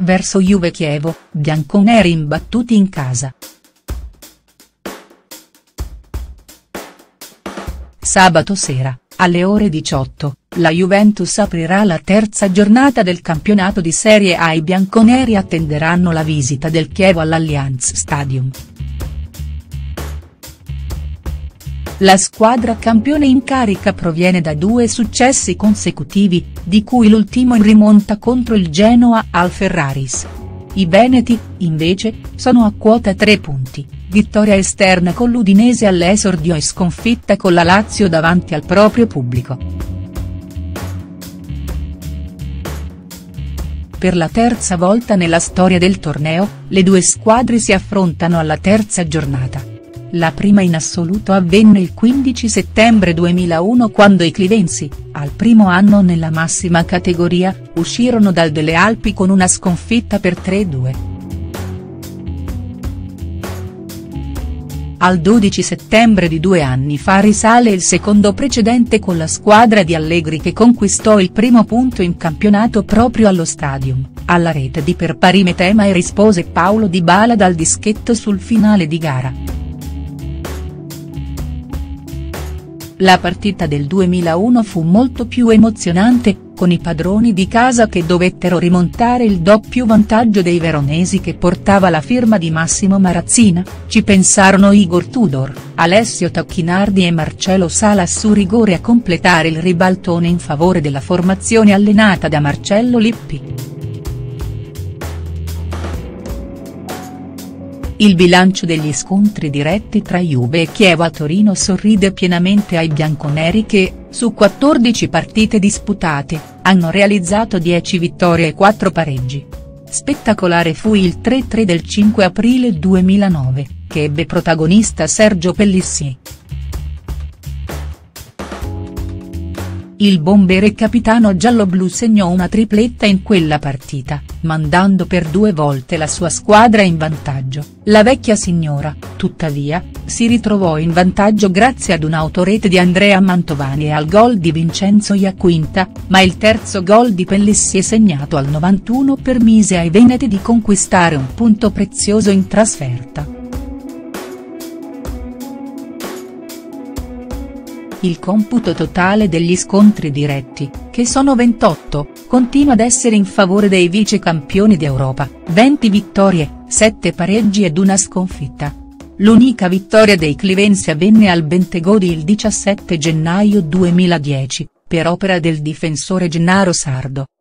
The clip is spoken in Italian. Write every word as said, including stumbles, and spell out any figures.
verso Juve Chievo, bianconeri imbattuti in casa. Sabato sera, alle ore diciotto, la Juventus aprirà la terza giornata del campionato di Serie A e i bianconeri attenderanno la visita del Chievo all'Allianz Stadium. La squadra campione in carica proviene da due successi consecutivi, di cui l'ultimo in rimonta contro il Genoa al Ferraris. I veneti, invece, sono a quota tre punti, vittoria esterna con l'Udinese all'esordio e sconfitta con la Lazio davanti al proprio pubblico. Per la terza volta nella storia del torneo, le due squadre si affrontano alla terza giornata. La prima in assoluto avvenne il quindici settembre duemilauno quando i clivensi, al primo anno nella massima categoria, uscirono dal Delle Alpi con una sconfitta per tre a due. Al dodici settembre di due anni fa risale il secondo precedente con la squadra di Allegri che conquistò il primo punto in campionato proprio allo Stadium, alla rete di per pari Mitema e rispose Paulo Dybala dal dischetto sul finale di gara. La partita del duemilauno fu molto più emozionante, con i padroni di casa che dovettero rimontare il doppio vantaggio dei veronesi che portava la firma di Massimo Marazzina, ci pensarono Igor Tudor, Alessio Tacchinardi e Marcelo Salas su rigore a completare il ribaltone in favore della formazione allenata da Marcello Lippi. Il bilancio degli scontri diretti tra Juve e Chievo a Torino sorride pienamente ai bianconeri che, su quattordici partite disputate, hanno realizzato dieci vittorie e quattro pareggi. Spettacolare fu il tre a tre del cinque aprile duemilanove, che ebbe protagonista Sergio Pellissier. Il bomber e capitano gialloblu segnò una tripletta in quella partita, mandando per due volte la sua squadra in vantaggio. La vecchia signora, tuttavia, si ritrovò in vantaggio grazie ad un'autorete di Andrea Mantovani e al gol di Vincenzo Iaquinta, ma il terzo gol di Pellissier segnato al novantuno permise ai veneti di conquistare un punto prezioso in trasferta. Il computo totale degli scontri diretti, che sono ventotto, continua ad essere in favore dei vice campioni d'Europa, venti vittorie, sette pareggi ed una sconfitta. L'unica vittoria dei clivensi avvenne al Bentegodi il diciassette gennaio duemiladieci, per opera del difensore Gennaro Sardo.